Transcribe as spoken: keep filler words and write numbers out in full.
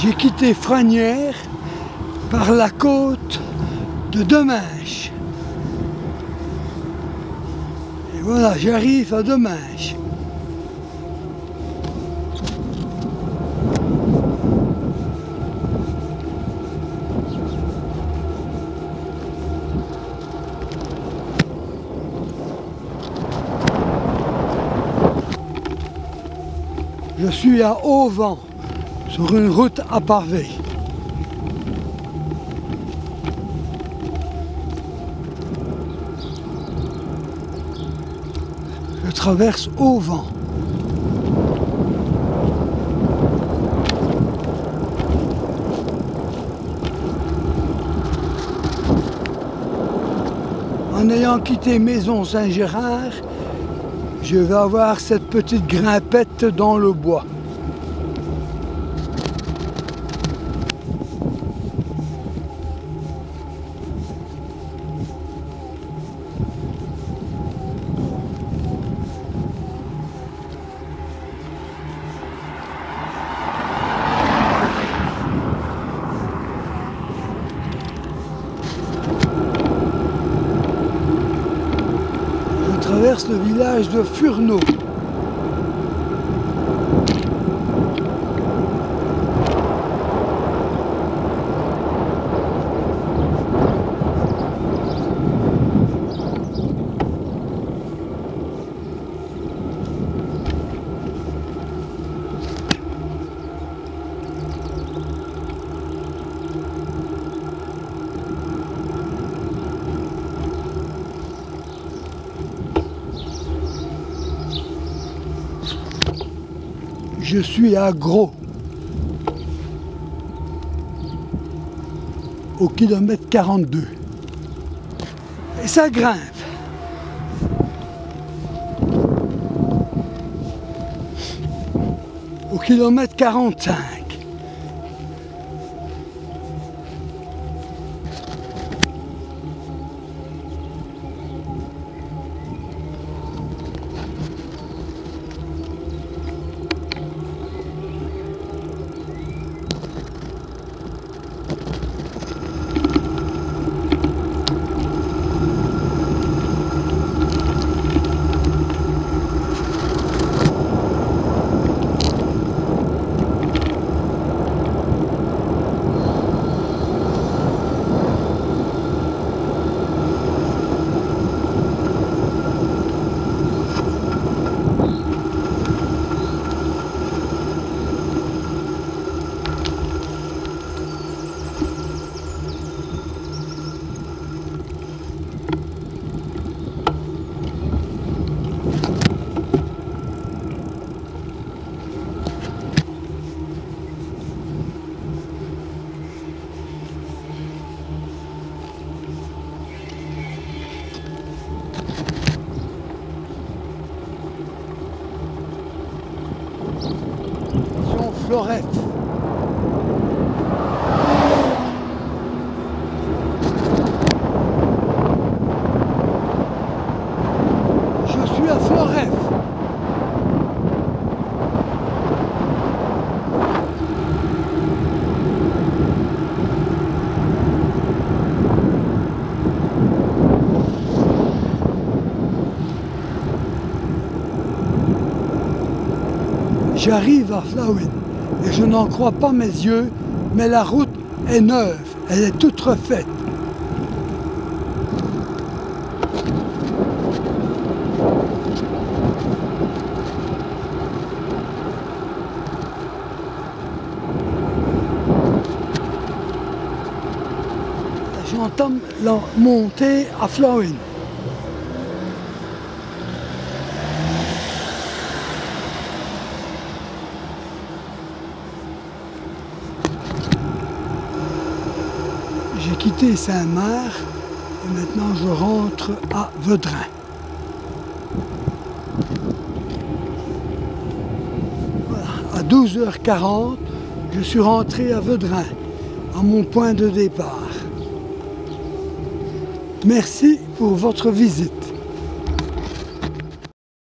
J'ai quitté Franières par la côte de Deminches. Et voilà, j'arrive à Deminches. Je suis à Auvent, sur une route à pavés. Je traverse Auvent. En ayant quitté Maison Saint-Gérard, je vais avoir cette petite grimpette dans le bois. Je traverse le village de Furneaux. Je suis à Gros, au kilomètre quarante-deux. Et ça grimpe. Au kilomètre quarante-cinq. Florette. Je suis à Florette. J'arrive à Flawin. Et je n'en crois pas mes yeux, mais la route est neuve, elle est toute refaite. J'entame la montée à Flawin. J'ai quitté Saint-Marc et maintenant je rentre à Vedrin. Voilà. À douze heures quarante, je suis rentré à Vedrin, à mon point de départ. Merci pour votre visite.